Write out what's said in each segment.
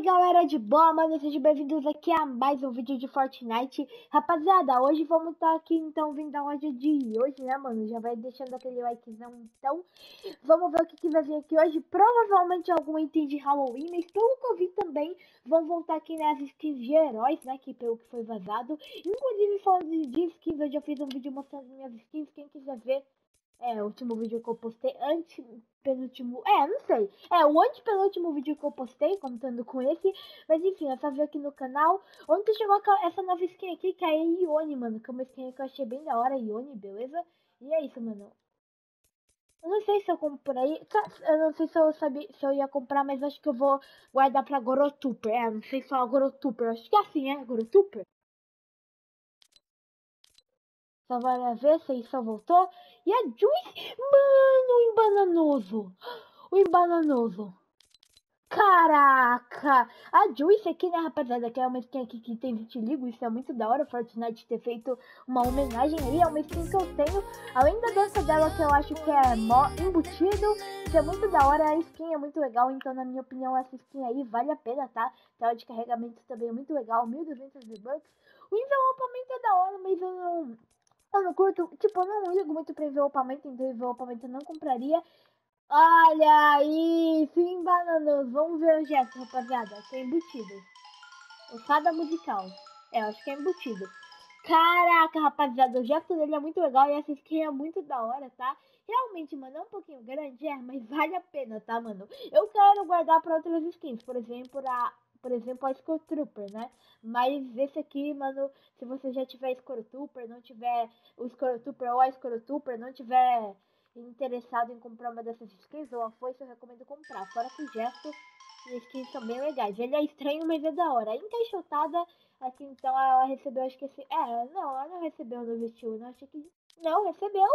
Galera de boa, mano, sejam bem-vindos aqui a mais um vídeo de Fortnite. Rapaziada, hoje vamos estar aqui, então, vindo da loja de hoje, né, mano? Já vai deixando aquele likezão, então. Vamos ver o que vai vir aqui hoje. Provavelmente algum item de Halloween, mas pelo que eu vi também, vão voltar aqui nas skins de heróis, né, que pelo que foi vazado. Inclusive, falando de skins, eu já fiz um vídeo mostrando minhas skins, quem quiser ver. O último vídeo que eu postei, antepenúltimo, não sei. O antepenúltimo vídeo que eu postei, contando com esse. Mas enfim, é só ver aqui no canal. Ontem chegou essa nova skin aqui, que é a Ione, mano. Que é uma skin que eu achei bem da hora, Ione, beleza? E é isso, mano. Eu não sei se eu comprei, eu não sei se eu sabia se eu ia comprar, mas acho que eu vou guardar pra Gorotuper. Não sei se é Gorotuper, acho que é assim, Gorotuper. Só vai ver se só voltou. E a Juice, mano, o embananoso. O embananoso. Caraca! A Juice aqui, né, rapaziada, que é uma skin aqui que tem vitiligo, isso é muito da hora, o Fortnite ter feito uma homenagem aí, é uma skin que eu tenho, além da dança dela que eu acho que é embutido, isso é muito da hora, a skin é muito legal, então na minha opinião essa skin aí vale a pena, tá? Tela de carregamento também é muito legal, 1.200 V-Bucks, o envelopamento é da hora, mas eu não curto, tipo, eu não ligo muito pra envelopamento, então envelopamento eu não compraria. Olha aí, sim, bananas. Vamos ver o gesto, rapaziada. Que é embutido. O fada musical. Eu acho que é embutido. Caraca, rapaziada, o gesto dele é muito legal e essa skin é muito da hora, tá? Realmente, mano, é um pouquinho grande, mas vale a pena, tá, mano? Eu quero guardar pra outras skins, por exemplo, a Skull Trooper, né? Mas esse aqui, mano, se você já tiver Skull Trooper, não tiver o Skull Trooper ou a Skull Trooper, não tiver interessado em comprar uma dessas skins, ou a foice, eu recomendo comprar. Fora que o gesto e as skins são bem legais. Ele é estranho, mas é da hora. A encaixotada, aqui então, ela recebeu, acho que esse... não, ela não recebeu no vestiu, não. Achei que... Não, recebeu.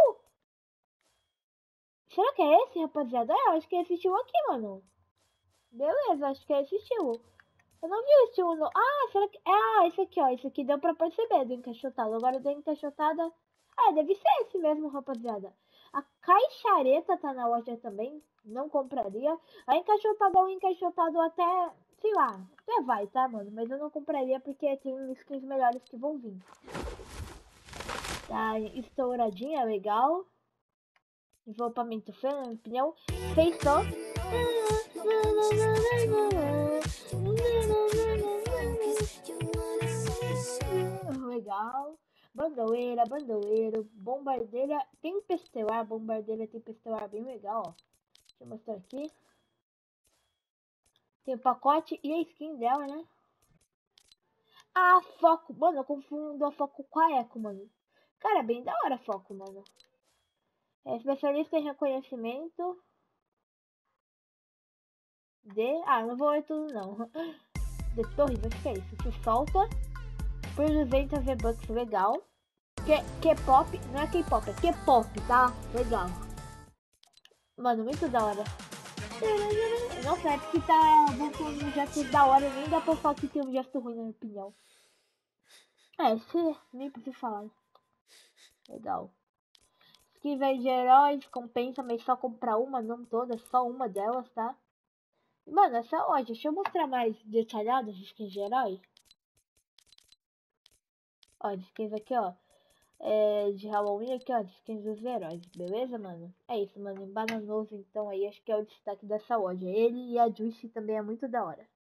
Será que é esse, rapaziada? Eu acho que é esse estilo aqui, mano. Beleza, acho que é esse estilo. Eu não vi o estilo no... será que... esse aqui, ó. Esse aqui deu pra perceber do encaixotado. Agora da encaixotada... deve ser esse mesmo, rapaziada. A caixareta tá na loja também. Não compraria. A encaixotada é um encaixotado até... Sei lá. Até vai, tá, mano? Mas eu não compraria porque tem skins melhores que vão vir. Tá estouradinha, legal. Envelopamento feio, na minha opinião. Fez só. Legal. Bandoleira, bandoleiro, bombardeira, tempestelar, bombardeira, tempestelar, bem legal, ó. Deixa eu mostrar aqui. Tem o pacote e a skin dela, né? Foco. Mano, eu confundo a Foco com a Echo, mano. Cara, é bem da hora a Foco, mano. É especialista em reconhecimento de... não vou ler tudo, não. De torres, acho que é isso. Se solta por 200 V-Bucks, legal. K-pop, não é K-pop, é K-pop, tá? Legal. Mano, muito da hora. Nossa, é porque tá voltando um gesto da hora, nem dá pra falar que tem um gesto ruim, na minha opinião. Nem preciso falar. Legal. Skin velho de heróis, compensa, mas só comprar uma, não todas, só uma delas, tá? Mano, essa loja, deixa eu mostrar mais detalhado as skins de herói. Ó, as skins aqui, ó. De Halloween aqui, ó, as skins dos heróis, beleza, mano? É isso, mano, bananoso, então aí acho que é o destaque dessa loja. Ele e a Juicy também é muito da hora.